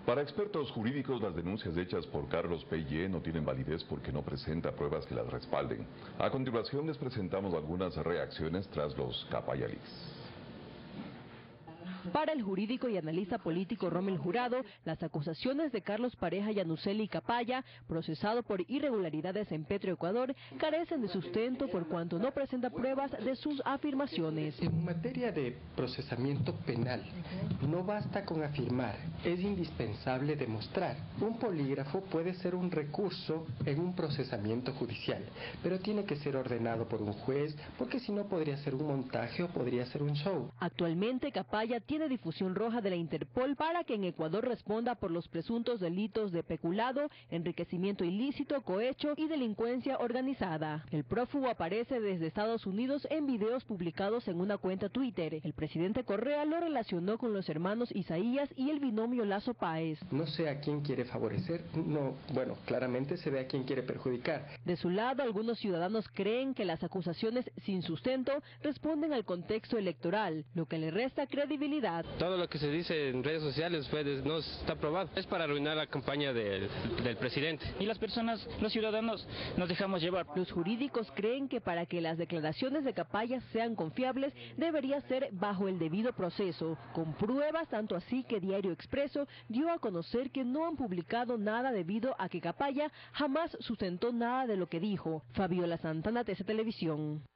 Para expertos jurídicos, las denuncias hechas por Carlos P.Y. no tienen validez porque no presenta pruebas que las respalden. A continuación les presentamos algunas reacciones tras los Capaya Leaks. Para el jurídico y analista político Rommel Jurado, las acusaciones de Carlos Pareja Yannuzeli Capaya, procesado por irregularidades en Petroecuador, carecen de sustento por cuanto no presenta pruebas de sus afirmaciones. En materia de procesamiento penal, no basta con afirmar, es indispensable demostrar. Un polígrafo puede ser un recurso en un procesamiento judicial, pero tiene que ser ordenado por un juez, porque si no podría ser un montaje o podría ser un show. Actualmente Capaya tiene difusión roja de la Interpol para que en Ecuador responda por los presuntos delitos de peculado, enriquecimiento ilícito, cohecho y delincuencia organizada. El prófugo aparece desde Estados Unidos en videos publicados en una cuenta Twitter. El presidente Correa lo relacionó con los hermanos Isaías y el binomio Lazo Páez. No sé a quién quiere favorecer, claramente se ve a quién quiere perjudicar. De su lado, algunos ciudadanos creen que las acusaciones sin sustento responden al contexto electoral, lo que le resta credibilidad. Todo lo que se dice en redes sociales no está probado. Es para arruinar la campaña del presidente. Y las personas, los ciudadanos, nos dejamos llevar. Los jurídicos creen que para que las declaraciones de Capaya sean confiables, debería ser bajo el debido proceso, con pruebas, tanto así que Diario Expreso dio a conocer que no han publicado nada debido a que Capaya jamás sustentó nada de lo que dijo. Fabiola Santana, TC Televisión.